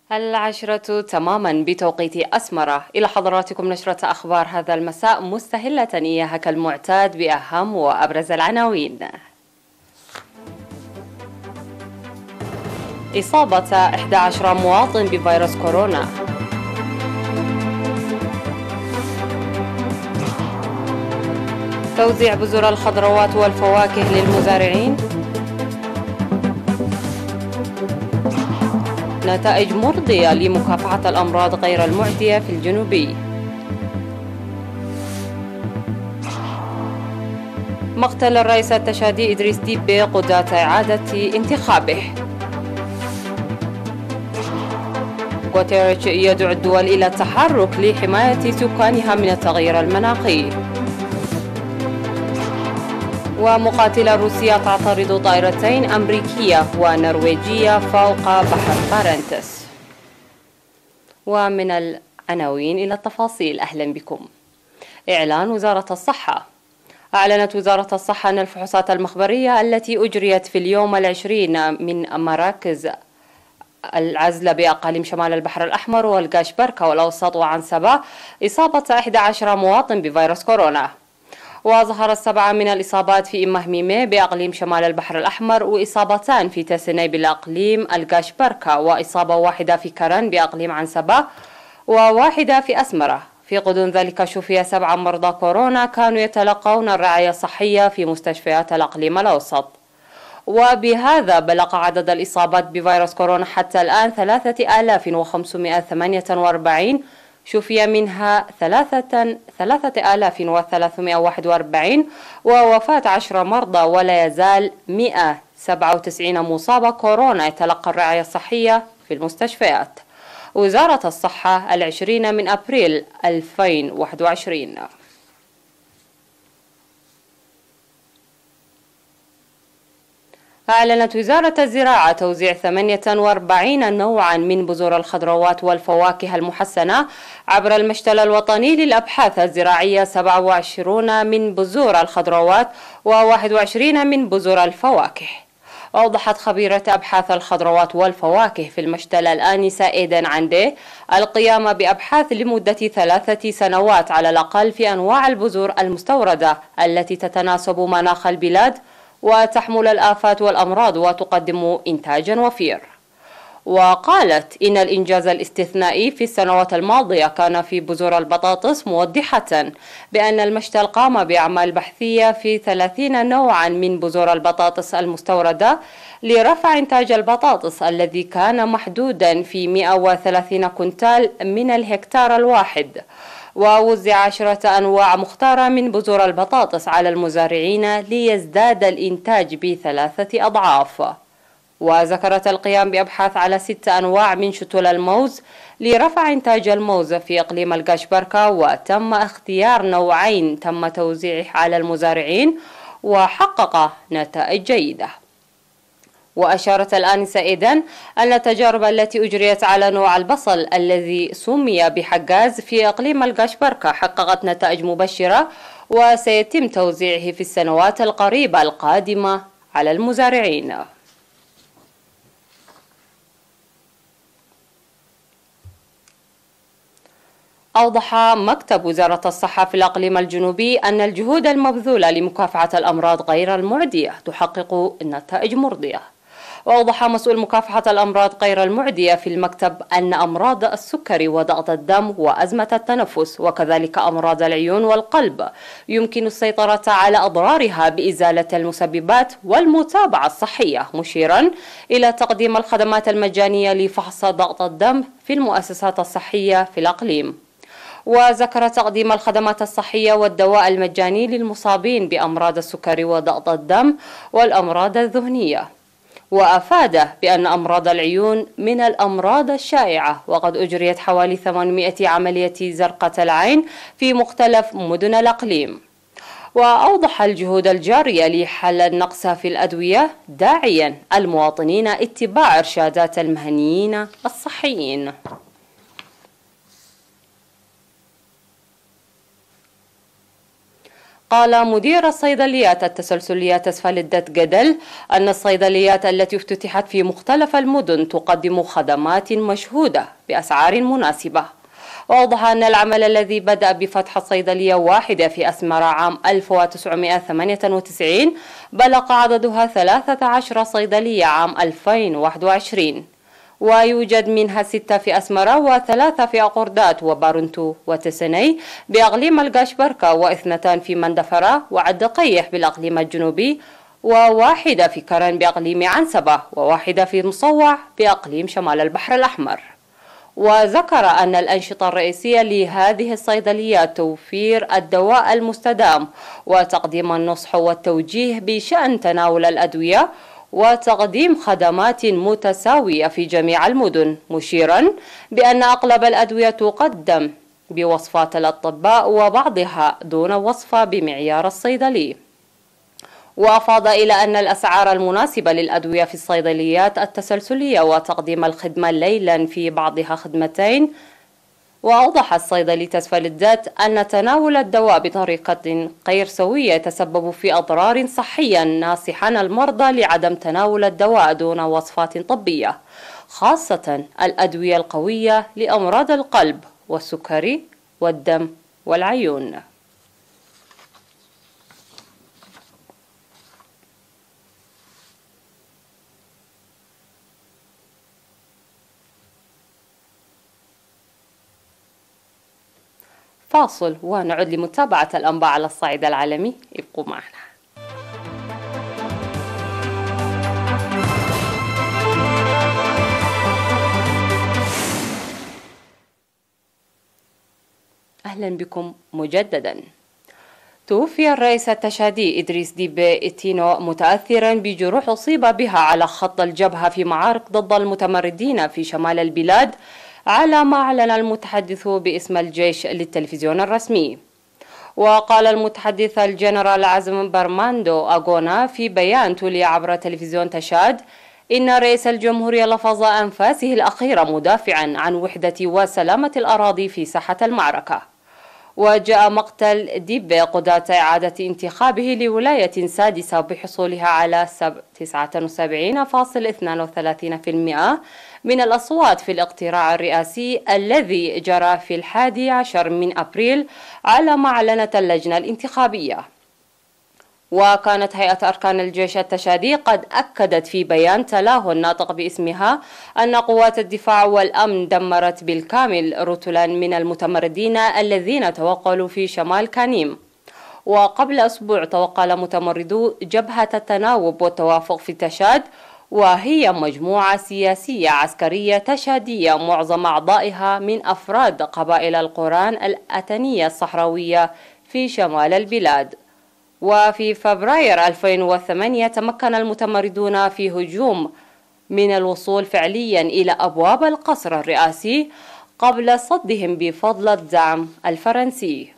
العشرة تماما بتوقيت أسمرة. إلى حضراتكم نشرة أخبار هذا المساء، مستهلة إياها كالمعتاد بأهم وأبرز العناوين. إصابة 11 مواطن بفيروس كورونا. توزيع بذور الخضروات والفواكه للمزارعين. نتائج مرضية لمكافحة الأمراض غير المعدية في الجنوبي. مقتل الرئيس التشادي إدريس ديبي قضاة إعادة انتخابه. غوتيريش يدعو الدول إلى التحرك لحماية سكانها من التغير المناخي. ومقاتلة روسيا تعترض طائرتين أمريكية ونرويجية فوق بحر بارنتس. ومن العناوين إلى التفاصيل، أهلا بكم. إعلان وزارة الصحة. أعلنت وزارة الصحة أن الفحوصات المخبرية التي أجريت في اليوم 20 من مراكز العزل بأقاليم شمال البحر الأحمر والقاش بركة والأوسط وعنسبة إصابة 11 مواطن بفيروس كورونا. وظهرت 7 من الإصابات في إمهميمي بأقليم شمال البحر الأحمر، وإصابتان في تسني بالأقليم القاش بركة، وإصابة واحدة في كرن بأقليم عنسبة، وواحدة في أسمرة. في غضون ذلك شفي 7 مرضى كورونا كانوا يتلقون الرعاية الصحية في مستشفيات الأقليم الأوسط. وبهذا بلغ عدد الإصابات بفيروس كورونا حتى الآن 3548، شفي منها 3341، ووفاة 10 مرضى، ولا يزال 197 مصاب كورونا يتلقى الرعاية الصحية في المستشفيات. وزارة الصحة 20 من أبريل 2021. أعلنت وزارة الزراعة توزيع 48 نوعا من بذور الخضروات والفواكه المحسنة عبر المشتل الوطني للأبحاث الزراعية، 27 من بذور الخضروات و21 من بذور الفواكه. أوضحت خبيرة أبحاث الخضروات والفواكه في المشتل الآنسة إيدن عندي القيام بأبحاث لمدة 3 سنوات على الأقل في أنواع البذور المستوردة التي تتناسب مناخ البلاد وتحمل الآفات والأمراض وتقدم إنتاجا وفير. وقالت إن الإنجاز الاستثنائي في السنوات الماضية كان في بذور البطاطس، موضحة بأن المشتل قام بأعمال بحثية في 30 نوعا من بذور البطاطس المستوردة لرفع إنتاج البطاطس الذي كان محدودا في 130 كنتال من الهكتار الواحد. ووزع 10 أنواع مختارة من بذور البطاطس على المزارعين ليزداد الإنتاج ب3 أضعاف. وذكرت القيام بأبحاث على 6 أنواع من شتول الموز لرفع إنتاج الموز في إقليم القاش بركة، وتم اختيار نوعين تم توزيعه على المزارعين وحقق نتائج جيدة. وأشارت الآنسة إيدن أن التجارب التي أجريت على نوع البصل الذي سمي بحجاز في إقليم القاش بركة حققت نتائج مبشرة، وسيتم توزيعه في السنوات القريبة القادمة على المزارعين. أوضح مكتب وزارة الصحة في الأقليم الجنوبي أن الجهود المبذولة لمكافحة الأمراض غير المعدية تحقق نتائج مرضية. وأوضح مسؤول مكافحة الأمراض غير المعدية في المكتب أن أمراض السكري وضغط الدم وأزمة التنفس وكذلك أمراض العيون والقلب يمكن السيطرة على أضرارها بإزالة المسببات والمتابعة الصحية، مشيرا إلى تقديم الخدمات المجانية لفحص ضغط الدم في المؤسسات الصحية في الأقليم. وذكر تقديم الخدمات الصحية والدواء المجاني للمصابين بأمراض السكري وضغط الدم والأمراض الذهنية. وأفاد بأن أمراض العيون من الأمراض الشائعة، وقد أجريت حوالي 800 عملية زرقة العين في مختلف مدن الأقليم. وأوضح الجهود الجارية لحل النقص في الأدوية، داعيا المواطنين اتباع إرشادات المهنيين الصحيين. قال مدير الصيدليات التسلسلية أسفل الدت جدل أن الصيدليات التي افتتحت في مختلف المدن تقدم خدمات مشهودة بأسعار مناسبة. وأوضح أن العمل الذي بدأ بفتح صيدلية واحدة في أسمرة عام 1998 بلغ عددها 13 صيدلية عام 2021، ويوجد منها 6 في أسمرة و3 في أقردات وبارنتو وتسني بأقليم القاشبركة و2 في مندفرة وعدقيح بالأقليم الجنوبي وواحدة في كرن بأقليم عنسبة وواحدة في مصوع بأقليم شمال البحر الأحمر. وذكر أن الأنشطة الرئيسية لهذه الصيدليات توفير الدواء المستدام وتقديم النصح والتوجيه بشأن تناول الأدوية وتقديم خدمات متساوية في جميع المدن، مشيرا بأن أغلب الأدوية تقدم بوصفات الأطباء وبعضها دون وصفة بمعيار الصيدلي. وأفاض إلى أن الأسعار المناسبة للأدوية في الصيدليات التسلسلية وتقديم الخدمة ليلا في بعضها خدمتين. وأوضح الصيدلي أسفل الدت أن تناول الدواء بطريقة غير سوية يتسبب في أضرار صحية، ناصحا المرضى لعدم تناول الدواء دون وصفات طبية، خاصة الأدوية القوية لأمراض القلب والسكري والدم والعيون. فاصل ونعود لمتابعة الأنباء على الصعيد العالمي، ابقوا معنا. أهلا بكم مجددا. توفي الرئيس التشادي إدريس ديبي إتينو متأثرا بجروح أصيب بها على خط الجبهة في معارك ضد المتمردين في شمال البلاد، على ما أعلن المتحدث باسم الجيش للتلفزيون الرسمي. وقال المتحدث الجنرال عزم برماندو أغونا في بيان تولي عبر تلفزيون تشاد إن رئيس الجمهورية لفظ أنفاسه الأخيرة مدافعا عن وحدة وسلامة الأراضي في ساحة المعركة. وجاء مقتل ديبي قضاة إعادة انتخابه لولاية سادسة بحصولها على 79.32% من الأصوات في الاقتراع الرئاسي الذي جرى في 11 من أبريل، على ما أعلنت اللجنة الانتخابية. وكانت هيئة أركان الجيش التشادي قد أكدت في بيان تلاه الناطق باسمها أن قوات الدفاع والأمن دمرت بالكامل رتلا من المتمردين الذين توغلوا في شمال كانيم. وقبل أسبوع توغل متمردو جبهة التناوب والتوافق في تشاد، وهي مجموعة سياسية عسكرية تشادية معظم أعضائها من أفراد قبائل القران الأتنية الصحراوية في شمال البلاد. وفي فبراير 2008 تمكن المتمردون في هجوم من الوصول فعليا إلى أبواب القصر الرئاسي قبل صدهم بفضل الدعم الفرنسي.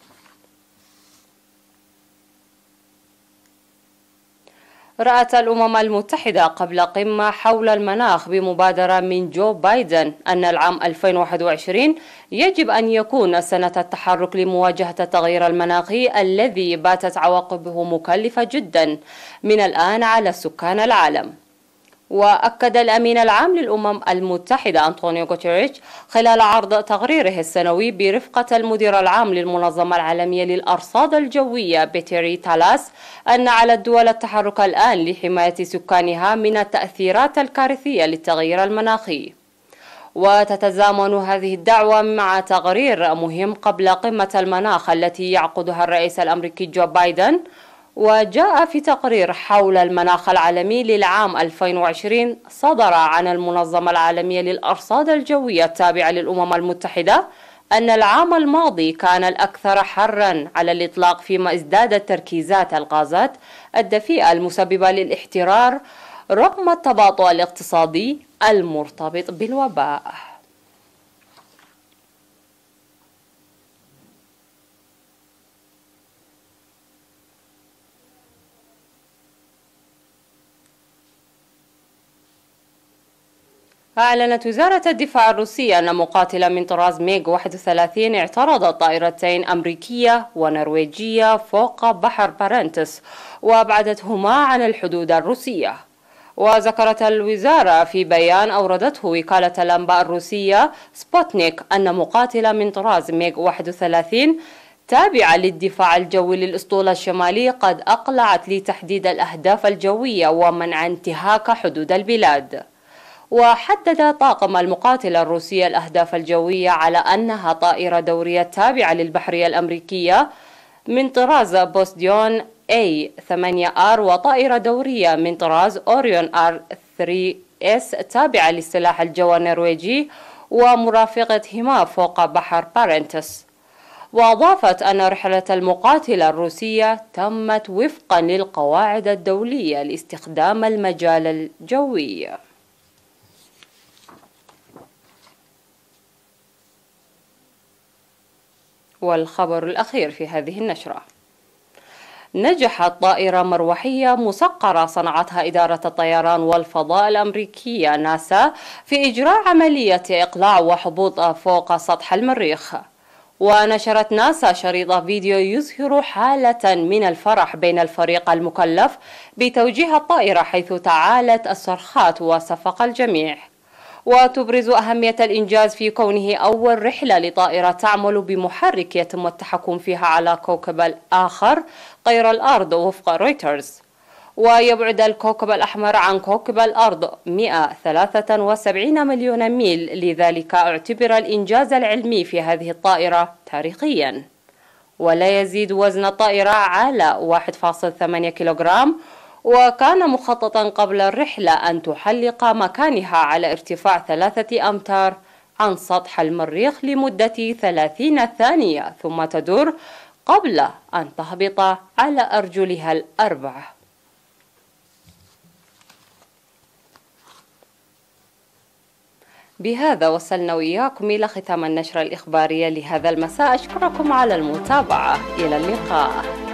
رأت الأمم المتحدة قبل قمة حول المناخ بمبادرة من جو بايدن أن العام 2021 يجب أن يكون سنة التحرك لمواجهة التغير المناخي الذي باتت عواقبه مكلفة جدا من الآن على سكان العالم. وأكد الأمين العام للأمم المتحدة أنطونيو غوتيريش خلال عرض تقريره السنوي برفقة المدير العام للمنظمة العالمية للأرصاد الجوية بيتري تالاس أن على الدول التحرك الآن لحماية سكانها من التأثيرات الكارثية للتغير المناخي. وتتزامن هذه الدعوة مع تقرير مهم قبل قمة المناخ التي يعقدها الرئيس الأمريكي جو بايدن. وجاء في تقرير حول المناخ العالمي للعام 2020 صدر عن المنظمة العالمية للأرصاد الجوية التابعة للأمم المتحدة أن العام الماضي كان الأكثر حرا على الإطلاق، فيما ازدادت تركيزات الغازات الدفيئة المسببة للاحترار رغم التباطؤ الاقتصادي المرتبط بالوباء. أعلنت وزارة الدفاع الروسية أن مقاتلة من طراز ميغ 31 اعترضت طائرتين أمريكية ونرويجية فوق بحر بارنتس وأبعدتهما عن الحدود الروسية. وذكرت الوزارة في بيان أوردته وكالة الأنباء الروسية سبوتنيك أن مقاتلة من طراز ميغ 31 تابعة للدفاع الجوي للأسطول الشمالي قد أقلعت لتحديد الأهداف الجوية ومنع انتهاك حدود البلاد. وحدد طاقم المقاتلة الروسية الأهداف الجوية على أنها طائرة دورية تابعة للبحرية الأمريكية من طراز بوسديون A8R وطائرة دورية من طراز أوريون R3S تابعة للسلاح الجوي النرويجي ومرافقتهما فوق بحر بارنتس. وأضافت أن رحلة المقاتلة الروسية تمت وفقا للقواعد الدولية لاستخدام المجال الجوي. والخبر الأخير في هذه النشرة: نجحت طائرة مروحية مسقرة صنعتها إدارة الطيران والفضاء الأمريكية ناسا في إجراء عملية إقلاع وهبوط فوق سطح المريخ. ونشرت ناسا شريط فيديو يظهر حالة من الفرح بين الفريق المكلف بتوجيه الطائرة، حيث تعالت الصرخات وصفق الجميع. وتبرز أهمية الإنجاز في كونه أول رحلة لطائرة تعمل بمحرك يتم التحكم فيها على كوكب آخر غير الأرض وفق رويترز. ويبعد الكوكب الأحمر عن كوكب الأرض 173 مليون ميل، لذلك اعتبر الإنجاز العلمي في هذه الطائرة تاريخيا. ولا يزيد وزن الطائرة على 1.8 كيلوغرام، وكان مخططا قبل الرحلة أن تحلق مكانها على ارتفاع 3 أمتار عن سطح المريخ لمدة 30 ثانية ثم تدور قبل أن تهبط على أرجلها الأربعة. بهذا وصلنا وإياكم إلى ختام النشرة الإخبارية لهذا المساء. أشكركم على المتابعة. إلى اللقاء.